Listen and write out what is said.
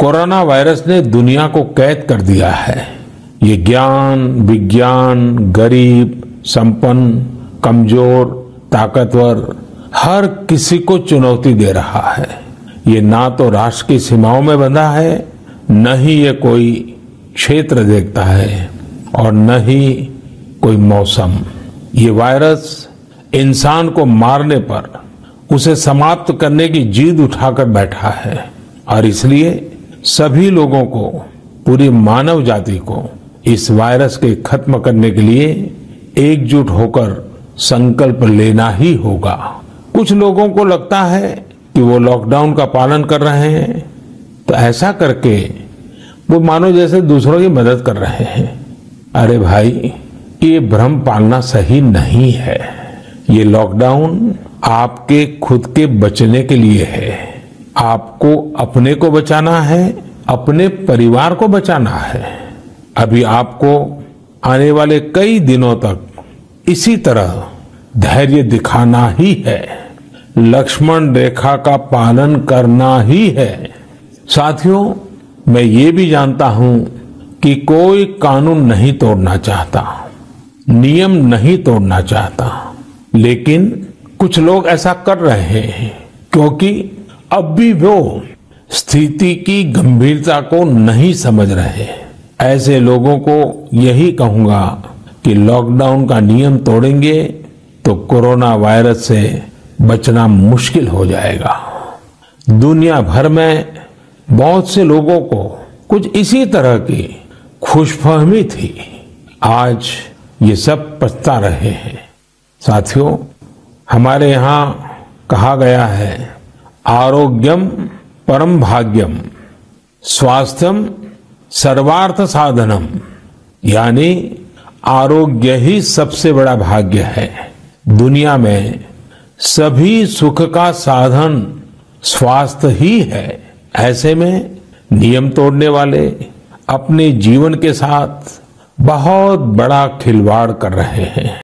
Corona virus ने दुनिया को कैद कर दिया है। ये ज्ञान, विज्ञान, गरीब, संपन्न, कमजोर, ताकतवर, हर किसी को चुनौती दे रहा है। ये ना तो राष्ट्र की सीमाओं में बंधा है, न ही ये कोई क्षेत्र देखता है और न ही कोई मौसम। ये वायरस इंसान को मारने पर उसे समाप्त करने की जिद उठाकर बैठा है और इसलिए सभी लोगों को, पूरी मानव जाति को इस वायरस के खत्म करने के लिए एकजुट होकर संकल्प लेना ही होगा। कुछ लोगों को लगता है कि वो लॉकडाउन का पालन कर रहे हैं, तो ऐसा करके वो मानो जैसे दूसरों की मदद कर रहे हैं। अरे भाई, ये भ्रम पालना सही नहीं है। ये लॉकडाउन आपके खुद के बचने के लिए है। आपको अपने को बचाना है, अपने परिवार को बचाना है। अभी आपको आने वाले कई दिनों तक इसी तरह धैर्य दिखाना ही है, लक्ष्मण रेखा का पालन करना ही है। साथियों, मैं ये भी जानता हूं कि कोई कानून नहीं तोड़ना चाहता, नियम नहीं तोड़ना चाहता, लेकिन कुछ लोग ऐसा कर रहे हैं क्योंकि अब भी वो स्थिति की गंभीरता को नहीं समझ रहे। ऐसे लोगों को यही कहूंगा कि लॉकडाउन का नियम तोड़ेंगे तो कोरोना वायरस से बचना मुश्किल हो जाएगा। दुनिया भर में बहुत से लोगों को कुछ इसी तरह की खुशफहमी थी। आज ये सब पछता रहे हैं। साथियों, हमारे यहाँ कहा गया है, आरोग्यम परम भाग्यम, स्वास्थ्यम सर्वार्थ साधनम, यानी आरोग्य ही सबसे बड़ा भाग्य है। दुनिया में सभी सुख का साधन स्वास्थ्य ही है। ऐसे में नियम तोड़ने वाले अपने जीवन के साथ बहुत बड़ा खिलवाड़ कर रहे हैं।